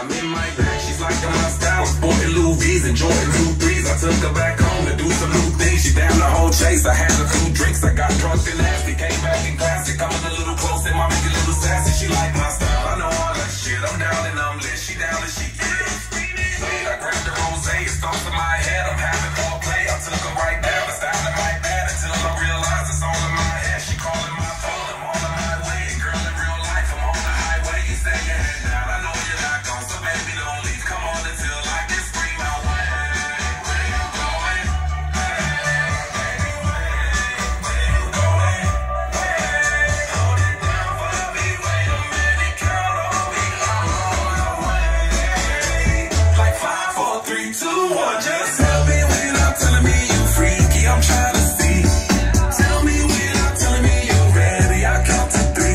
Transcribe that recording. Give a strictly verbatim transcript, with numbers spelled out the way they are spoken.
I'm in my bag, she's like my style. Sporting Louis V's and Jordan two threes. I took her back home to do some new things. She down the whole chase. I had a few drinks. I got drunk and nasty. Came back in classic. Coming a little close in my making